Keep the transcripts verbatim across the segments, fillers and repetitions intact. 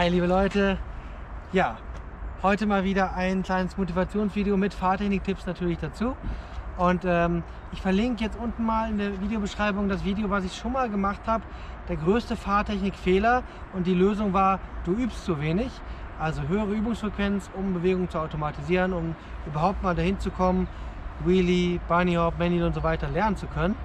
Hi liebe Leute, ja, heute mal wieder ein kleines Motivationsvideo mit Fahrtechnik-Tipps natürlich dazu. Und ähm, ich verlinke jetzt unten mal in der Videobeschreibung das Video, was ich schon mal gemacht habe. Der größte Fahrtechnik-Fehler, und die Lösung war, du übst zu wenig. Also höhere Übungsfrequenz, um Bewegung zu automatisieren, um überhaupt mal dahin zu kommen, Wheelie, Bunny Hop, Manual und so weiter lernen zu können.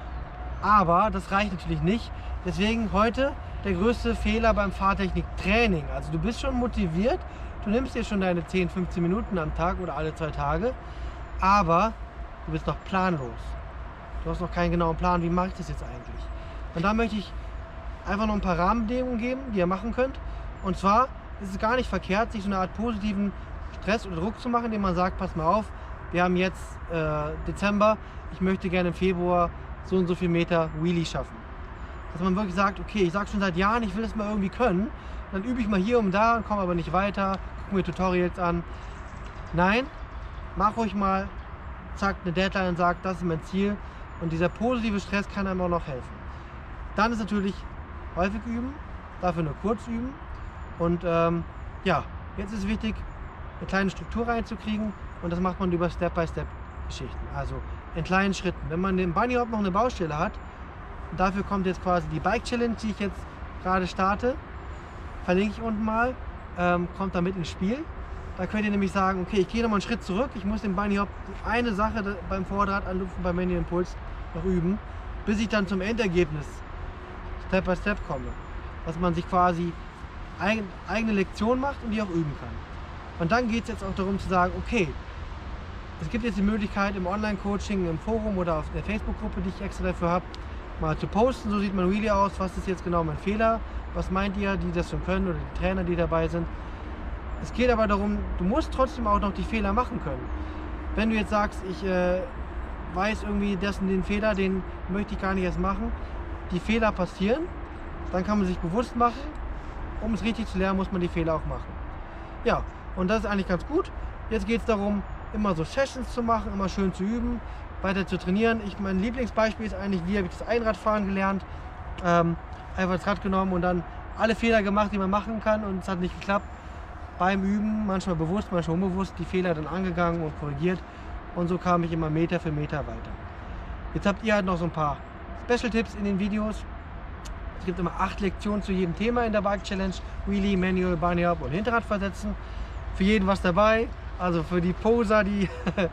Aber das reicht natürlich nicht. Deswegen heute der größte Fehler beim Fahrtechnik-Training. Also du bist schon motiviert, du nimmst dir schon deine zehn, fünfzehn Minuten am Tag oder alle zwei Tage, aber du bist noch planlos. Du hast noch keinen genauen Plan, wie mache ich das jetzt eigentlich? Und da möchte ich einfach noch ein paar Rahmenbedingungen geben, die ihr machen könnt. Und zwar ist es gar nicht verkehrt, sich so eine Art positiven Stress oder Druck zu machen, indem man sagt, pass mal auf, wir haben jetzt äh, Dezember, ich möchte gerne im Februar so und so viel Meter Wheelie schaffen. Dass man wirklich sagt, okay, ich sage schon seit Jahren, ich will das mal irgendwie können, dann übe ich mal hier und da und komme aber nicht weiter, gucke mir Tutorials an. Nein, mach ruhig mal, zack, eine Deadline und sag, das ist mein Ziel, und dieser positive Stress kann einem auch noch helfen. Dann ist natürlich häufig üben, dafür nur kurz üben, und ähm, ja, jetzt ist es wichtig, eine kleine Struktur reinzukriegen, und das macht man über Step-by-Step-Geschichten, also in kleinen Schritten. Wenn man den Bunny Hop noch eine Baustelle hat, und dafür kommt jetzt quasi die Bike Challenge, die ich jetzt gerade starte, verlinke ich unten mal, ähm, kommt damit ins Spiel. Da könnt ihr nämlich sagen, okay, ich gehe nochmal einen Schritt zurück, ich muss den Bunny Hop eine Sache beim Vorderrad anlupfen, beim Manual Impuls noch üben, bis ich dann zum Endergebnis Step by Step komme. Dass man sich quasi eigen, eigene Lektionen macht und die auch üben kann. Und dann geht es jetzt auch darum zu sagen, okay, es gibt jetzt die Möglichkeit im Online-Coaching, im Forum oder auf der Facebook-Gruppe, die ich extra dafür habe, mal zu posten, so sieht mein Wheelie aus, was ist jetzt genau mein Fehler, was meint ihr, die das schon können, oder die Trainer, die dabei sind. Es geht aber darum, du musst trotzdem auch noch die Fehler machen können. Wenn du jetzt sagst, ich äh, weiß irgendwie, dessen den Fehler, den möchte ich gar nicht erst machen, die Fehler passieren, dann kann man sich bewusst machen, um es richtig zu lernen, muss man die Fehler auch machen. Ja, und das ist eigentlich ganz gut. Jetzt geht es darum, immer so Sessions zu machen, immer schön zu üben, weiter zu trainieren. Ich, mein Lieblingsbeispiel ist eigentlich, wie habe ich das Einradfahren gelernt. Ähm, einfach das Rad genommen und dann alle Fehler gemacht, die man machen kann, und es hat nicht geklappt. Beim Üben, manchmal bewusst, manchmal unbewusst, die Fehler dann angegangen und korrigiert, und so kam ich immer Meter für Meter weiter. Jetzt habt ihr halt noch so ein paar Special-Tipps in den Videos. Es gibt immer acht Lektionen zu jedem Thema in der Bike Challenge: Wheelie, Manual, Bunny Hop und Hinterrad versetzen. Für jeden was dabei. Also für die Poser, die,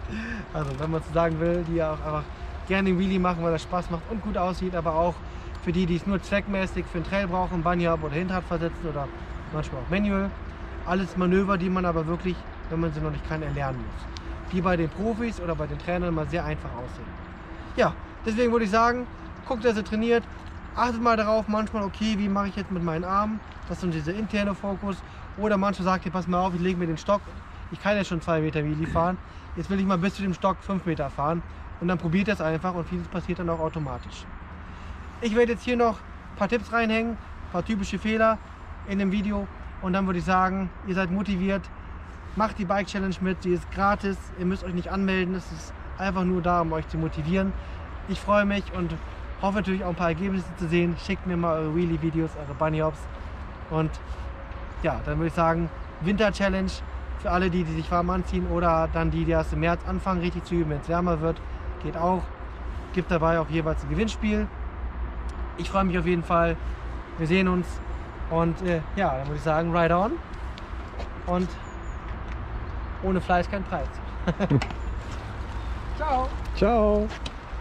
also wenn man es sagen will, die auch einfach gerne den Wheelie machen, weil das Spaß macht und gut aussieht, aber auch für die, die es nur zweckmäßig für einen Trail brauchen, Bunny Hop oder Hinterrad versetzen oder manchmal auch Manual. Alles Manöver, die man aber wirklich, wenn man sie noch nicht kann, erlernen muss. Die bei den Profis oder bei den Trainern mal sehr einfach aussehen. Ja, deswegen würde ich sagen, guckt, dass ihr trainiert, achtet mal darauf, manchmal, okay, wie mache ich jetzt mit meinen Armen, das ist so dieser interne Fokus. Oder manchmal sagt ihr, pass mal auf, ich lege mir den Stock, ich kann ja schon zwei Meter Wheelie fahren, jetzt will ich mal bis zu dem Stock fünf Meter fahren, und dann probiert das einfach, und vieles passiert dann auch automatisch. Ich werde jetzt hier noch ein paar Tipps reinhängen, ein paar typische Fehler in dem Video, und dann würde ich sagen, ihr seid motiviert, macht die Bike Challenge mit, sie ist gratis, ihr müsst euch nicht anmelden, es ist einfach nur da, um euch zu motivieren. Ich freue mich und hoffe natürlich auch ein paar Ergebnisse zu sehen. Schickt mir mal eure Wheelie-Videos, eure Bunny Hops, und ja, dann würde ich sagen, Winter Challenge für alle, die, die sich warm anziehen, oder dann die, die erst im März anfangen, richtig zu üben, wenn es wärmer wird, geht auch. Gibt dabei auch jeweils ein Gewinnspiel. Ich freue mich auf jeden Fall. Wir sehen uns, und äh, ja, dann würde ich sagen, ride on, und ohne Fleiß kein Preis. Ciao. Ciao.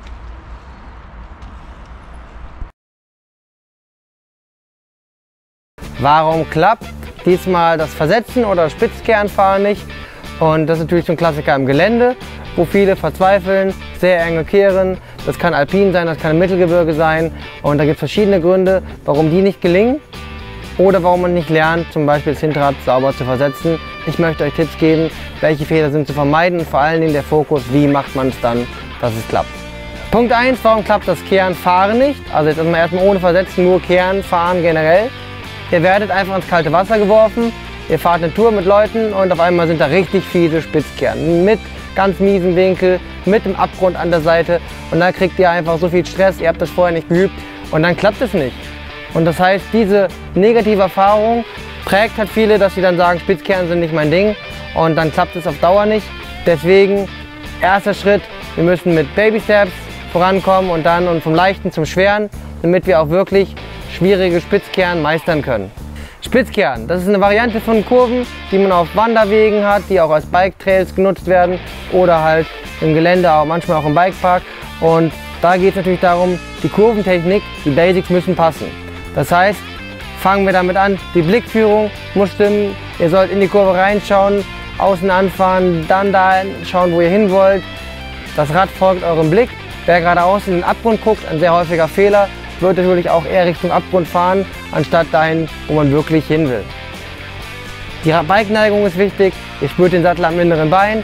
Warum klappt diesmal das Versetzen oder das Spitzkernfahren nicht? Und das ist natürlich so ein Klassiker im Gelände, wo viele verzweifeln, sehr enge Kehren. Das kann alpin sein, das kann im Mittelgebirge sein, und da gibt es verschiedene Gründe, warum die nicht gelingen oder warum man nicht lernt, zum Beispiel das Hinterrad sauber zu versetzen. Ich möchte euch Tipps geben, welche Fehler sind zu vermeiden, und vor allen Dingen der Fokus, wie macht man es dann, dass es klappt. Punkt eins, warum klappt das Kernfahren nicht? Also jetzt erstmal ohne Versetzen, nur Kehren fahren generell. Ihr werdet einfach ins kalte Wasser geworfen, ihr fahrt eine Tour mit Leuten, und auf einmal sind da richtig viele Spitzkehren mit ganz miesen Winkel, mit dem Abgrund an der Seite, und dann kriegt ihr einfach so viel Stress, ihr habt das vorher nicht geübt, und dann klappt es nicht. Und das heißt, diese negative Erfahrung prägt halt viele, dass sie dann sagen, Spitzkehren sind nicht mein Ding und dann klappt es auf Dauer nicht. Deswegen, erster Schritt, wir müssen mit Baby Steps vorankommen und dann und vom Leichten zum Schweren, damit wir auch wirklich schwierige Spitzkehren meistern können. Spitzkehren, das ist eine Variante von Kurven, die man auf Wanderwegen hat, die auch als Bike-Trails genutzt werden oder halt im Gelände, auch manchmal auch im Bikepark. Und da geht es natürlich darum, die Kurventechnik, die Basics müssen passen. Das heißt, fangen wir damit an, die Blickführung muss stimmen, ihr sollt in die Kurve reinschauen, außen anfahren, dann da schauen, wo ihr hin wollt. Das Rad folgt eurem Blick. Wer geradeaus in den Abgrund guckt, ein sehr häufiger Fehler, wird natürlich auch eher Richtung Abgrund fahren, anstatt dahin, wo man wirklich hin will. Die Bike-Neigung ist wichtig, ihr spürt den Sattel am inneren Bein.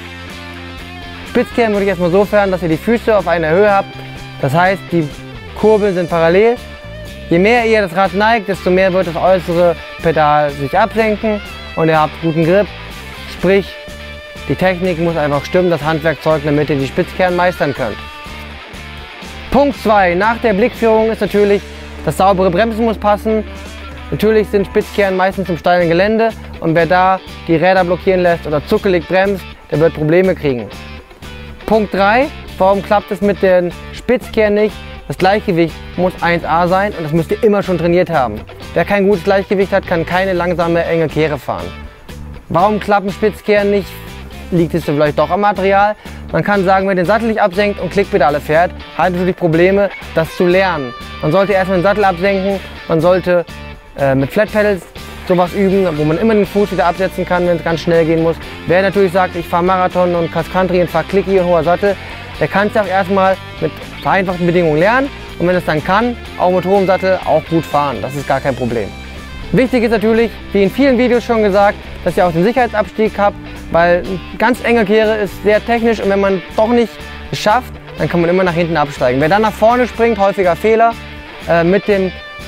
Spitzkehren würde ich erstmal so fern, dass ihr die Füße auf einer Höhe habt. Das heißt, die Kurbeln sind parallel. Je mehr ihr das Rad neigt, desto mehr wird das äußere Pedal sich absenken und ihr habt guten Grip. Sprich, die Technik muss einfach stimmen, das Handwerkzeug, damit ihr die Spitzkehren meistern könnt. Punkt zwei. Nach der Blickführung ist natürlich, das saubere Bremsen muss passen. Natürlich sind Spitzkehren meistens im steilen Gelände und wer da die Räder blockieren lässt oder zuckelig bremst, der wird Probleme kriegen. Punkt drei. Warum klappt es mit den Spitzkehren nicht? Das Gleichgewicht muss eins A sein und das müsst ihr immer schon trainiert haben. Wer kein gutes Gleichgewicht hat, kann keine langsame, enge Kehre fahren. Warum klappen Spitzkehren nicht? Liegt es vielleicht doch am Material? Man kann sagen, wenn ihr den Sattel nicht absenkt und Klickpedale fährt, hat man natürlich Probleme, das zu lernen. Man sollte erstmal den Sattel absenken, man sollte äh, mit Flat Pedals sowas üben, wo man immer den Fuß wieder absetzen kann, wenn es ganz schnell gehen muss. Wer natürlich sagt, ich fahre Marathon und Cross Country und fahre Clicky und hoher Sattel, der kann es auch erstmal mit vereinfachten Bedingungen lernen und wenn es dann kann, auch mit hohem Sattel auch gut fahren. Das ist gar kein Problem. Wichtig ist natürlich, wie in vielen Videos schon gesagt, dass ihr auch den Sicherheitsabstieg habt, weil eine ganz enge Kehre ist sehr technisch und wenn man doch nicht es schafft, dann kann man immer nach hinten absteigen. Wer dann nach vorne springt, häufiger Fehler, äh, mit dem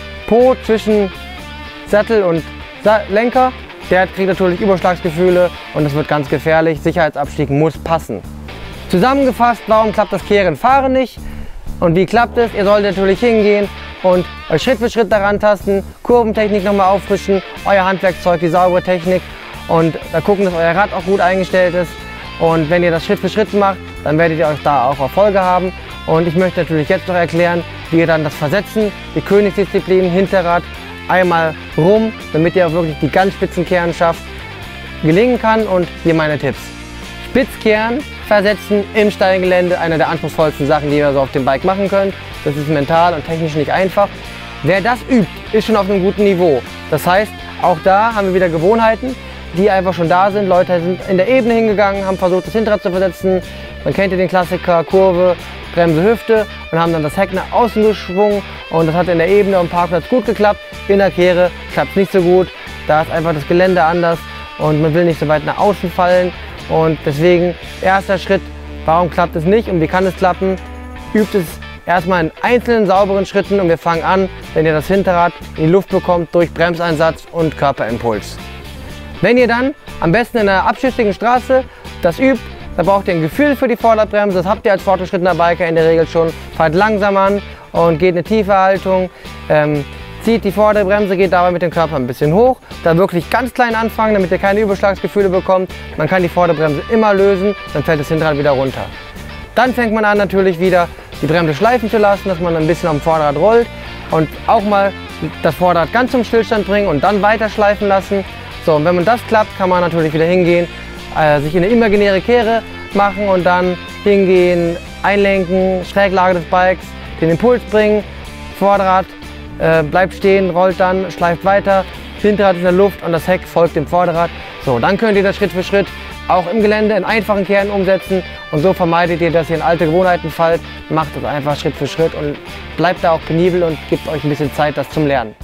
Po zwischen Sattel und Sa Lenker, der kriegt natürlich Überschlagsgefühle und das wird ganz gefährlich. Sicherheitsabstieg muss passen. Zusammengefasst, warum klappt das Kehren Fahren nicht und wie klappt es? Ihr solltet natürlich hingehen und euch Schritt für Schritt daran tasten, Kurventechnik nochmal auffrischen, euer Handwerkzeug, die saubere Technik und da gucken, dass euer Rad auch gut eingestellt ist. Und wenn ihr das Schritt für Schritt macht, dann werdet ihr euch da auch Erfolge haben. Und ich möchte natürlich jetzt noch erklären, wie ihr dann das Versetzen, die Königsdisziplin, Hinterrad, einmal rum, damit ihr auch wirklich die ganz spitzen Kehren schafft, gelingen kann. Und hier meine Tipps. Spitzkehren versetzen im steilen Gelände, eine der anspruchsvollsten Sachen, die ihr so auf dem Bike machen könnt. Das ist mental und technisch nicht einfach. Wer das übt, ist schon auf einem guten Niveau. Das heißt, auch da haben wir wieder Gewohnheiten, die einfach schon da sind. Leute sind in der Ebene hingegangen, haben versucht, das Hinterrad zu versetzen. Man kennt ja den Klassiker, Kurve, Bremse, Hüfte und haben dann das Heck nach außen geschwungen. Und das hat in der Ebene am Parkplatz gut geklappt. In der Kehre klappt es nicht so gut. Da ist einfach das Gelände anders und man will nicht so weit nach außen fallen. Und deswegen, erster Schritt, warum klappt es nicht und wie kann es klappen? Übt es erstmal in einzelnen sauberen Schritten und wir fangen an, wenn ihr das Hinterrad in die Luft bekommt durch Bremseinsatz und Körperimpuls. Wenn ihr dann am besten in einer abschüssigen Straße das übt, dann braucht ihr ein Gefühl für die Vorderbremse. Das habt ihr als fortgeschrittener Biker in der Regel schon. Fahrt langsam an und geht eine tiefe Haltung. Ähm, zieht die Vorderbremse, geht dabei mit dem Körper ein bisschen hoch. Da wirklich ganz klein anfangen, damit ihr keine Überschlagsgefühle bekommt. Man kann die Vorderbremse immer lösen, dann fällt das Hinterrad wieder runter. Dann fängt man an natürlich wieder die Bremse schleifen zu lassen, dass man ein bisschen auf dem Vorderrad rollt und auch mal das Vorderrad ganz zum Stillstand bringen und dann weiter schleifen lassen. So, und wenn man das klappt, kann man natürlich wieder hingehen, äh, sich in eine imaginäre Kehre machen und dann hingehen, einlenken, Schräglage des Bikes, den Impuls bringen, Vorderrad äh, bleibt stehen, rollt dann, schleift weiter, Hinterrad in der Luft und das Heck folgt dem Vorderrad. So, dann könnt ihr das Schritt für Schritt auch im Gelände in einfachen Kehren umsetzen und so vermeidet ihr, dass ihr in alte Gewohnheiten fallt. Macht es einfach Schritt für Schritt und bleibt da auch penibel und gebt euch ein bisschen Zeit, das zum Lernen.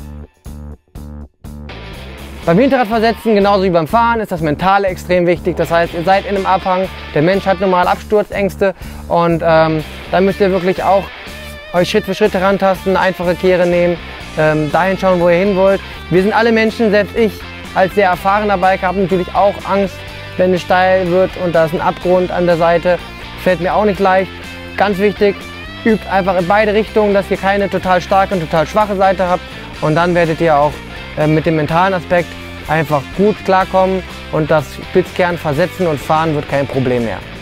Beim Hinterradversetzen, genauso wie beim Fahren, ist das Mentale extrem wichtig. Das heißt, ihr seid in einem Abhang, der Mensch hat normal Absturzängste und ähm, da müsst ihr wirklich auch euch Schritt für Schritt herantasten, eine einfache Kehre nehmen, ähm, dahin schauen, wo ihr hin wollt. Wir sind alle Menschen, selbst ich als sehr erfahrener Biker habe natürlich auch Angst, wenn es steil wird und da ist ein Abgrund an der Seite. Fällt mir auch nicht leicht. Ganz wichtig, übt einfach in beide Richtungen, dass ihr keine total starke und total schwache Seite habt und dann werdet ihr auch äh, mit dem mentalen Aspekt einfach gut klarkommen und das Spitzkern versetzen und fahren wird kein Problem mehr.